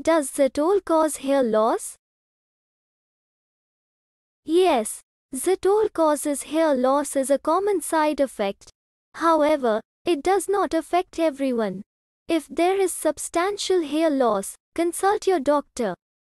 Does Tzetol cause hair loss? Yes, Tzetol causes hair loss as a common side effect. However, it does not affect everyone. If there is substantial hair loss, consult your doctor.